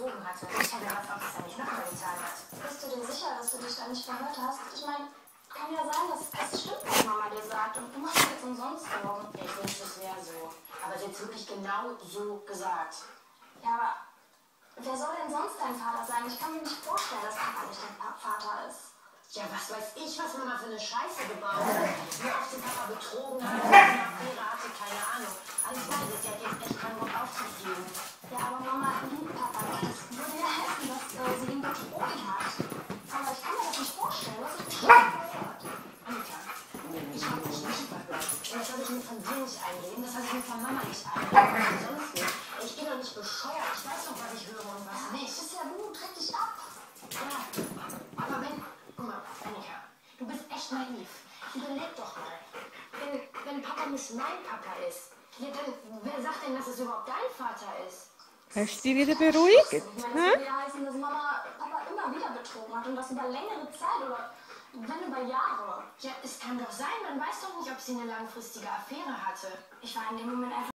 betrogen hatte. Ich hätte was, ob es da nicht nochmal getan hat. Bist du dir sicher, dass du dich da nicht verhört hast? Ich meine, kann ja sein, dass es stimmt, was Mama dir sagt. Und du machst dir jetzt umsonst Sorgen. Ich wünschte, es wäre so. Aber sie hat es wirklich genau so gesagt. Ja, aber wer soll denn sonst dein Vater sein? Ich kann mir nicht vorstellen, dass Papa nicht dein Vater ist. Ja, was weiß ich, was Mama für eine Scheiße gebaut hat. Wie oft sie Papa betrogen hat, wie eine Affäre hatte, keine Ahnung. Alles weiß ich, sie hat jetzt echt keinen Bock aufzugeben. Ja, aber Mama liebt Papa nicht. Das würde ja helfen, dass sie ihn betrogen hat. Aber ich kann mir das nicht vorstellen. Du hast dich bestimmt verhört. Annika, ich hab mich nicht verhört. Und das soll ich mir von dir nicht einreden, das soll ich mir von Mama nicht einreden. Und sonst nicht. Ich bin doch nicht bescheuert. Ich weiß doch, was ich höre und was nicht. Das ist ja gut, reg dich ab. Ja, aber wenn... Guck mal, Annika, du bist echt naiv. Überleg doch mal. Wenn Papa nicht mein Papa ist, ja, dann wer sagt denn, dass es überhaupt dein Vater ist? Hast du dich wieder beruhigt? Ich meine, das würde ja heißen, dass Mama Papa immer wieder betrogen hat und das über längere Zeit oder wenn über Jahre. Ja, es kann doch sein, man weiß doch nicht, ob sie eine langfristige Affäre hatte. Ich war in dem Moment einfach